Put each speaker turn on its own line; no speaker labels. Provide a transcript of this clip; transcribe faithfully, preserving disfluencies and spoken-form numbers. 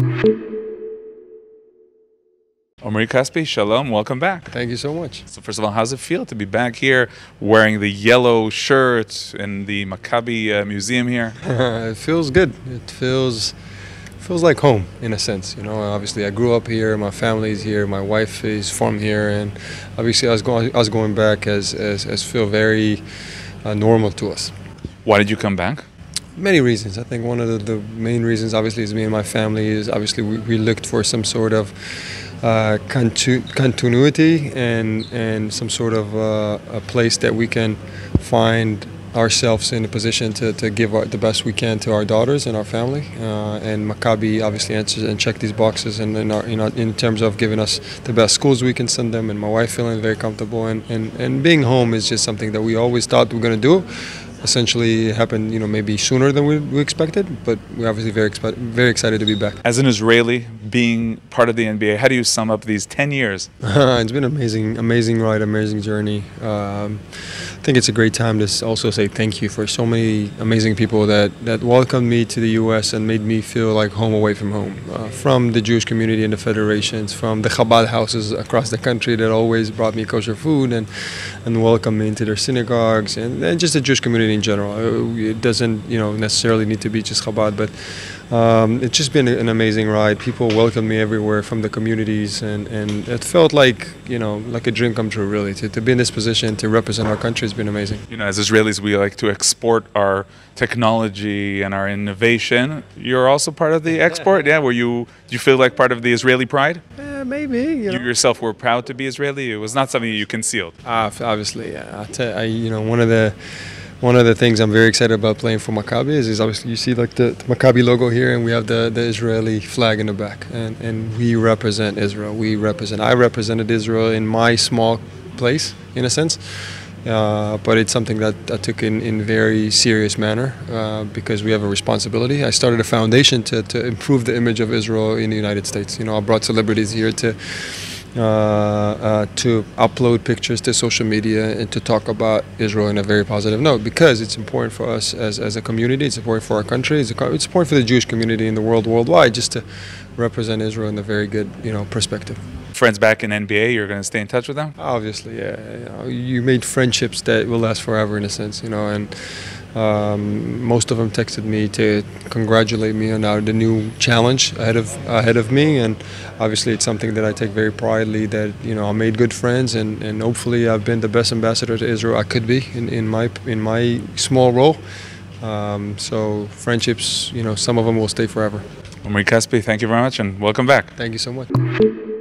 Omri Caspi, shalom, welcome back.
Thank you so much.
So first of all, how does it feel to be back here wearing the yellow shirt in the Maccabi uh, Museum here?
It feels good. It feels feels like home in a sense. You know, obviously I grew up here, my family's here, my wife is from here, and obviously us going us going back as as, as feel very uh, normal to us.
Why did you come back?
Many reasons. I think one of the, the main reasons, obviously, is me and my family. Is obviously we, we looked for some sort of uh, continu continuity and and some sort of uh, a place that we can find ourselves in a position to, to give our, the best we can to our daughters and our family. Uh, and Maccabi obviously answers and check these boxes, and in, our, you know, in terms of giving us the best schools we can send them, and my wife feeling very comfortable, and, and, and being home is just something that we always thought we were going to do. Essentially, it happened, you know, maybe sooner than we, we expected, but we're obviously very very excited to be back.
As an Israeli, being part of the N B A, how do you sum up these ten years?
It's been an amazing, amazing ride, amazing journey. Um, I think it's a great time to also say thank you for so many amazing people that, that welcomed me to the U S and made me feel like home away from home. Uh, from the Jewish community and the federations, from the Chabad houses across the country that always brought me kosher food and, and welcomed me into their synagogues, and, and just the Jewish community in general. It doesn't, you know, necessarily need to be just Chabad, but um, it's just been an amazing ride. People welcomed me everywhere from the communities, and, and it felt like, you know, like a dream come true, really. To, to be in this position, to represent our country has been amazing.
You know, as Israelis, we like to export our technology and our innovation. You're also part of the export, yeah? Were you, do you feel like part of the Israeli pride?
Uh, maybe. You, know.
You yourself were proud to be Israeli? It was not something you concealed?
Uh, obviously, yeah. I tell, I, you know, one of the One of the things I'm very excited about playing for Maccabi is, is obviously you see like the, the Maccabi logo here, and we have the, the Israeli flag in the back, and, and we represent Israel. We represent. I represented Israel in my small place, in a sense, uh, but it's something that I took in in very serious manner uh, because we have a responsibility. I started a foundation to to improve the image of Israel in the United States. You know, I brought celebrities here to. Uh, uh, to upload pictures to social media and to talk about Israel in a very positive note, because it's important for us as, as a community, it's important for our country, it's, a, it's important for the Jewish community in the world worldwide, just to represent Israel in a very good, you know, perspective.
Friends back in N B A, you're going to stay in touch with them?
Obviously, yeah. You know, you made friendships that will last forever in a sense, you know, and Um, most of them texted me to congratulate me on our, the new challenge ahead of ahead of me, and obviously it's something that I take very pridely. That, you know, I made good friends, and, and hopefully I've been the best ambassador to Israel I could be in, in my in my small role. Um, so friendships, you know, some of them will stay forever.
Omri Caspi, thank you very much, and welcome back.
Thank you so much.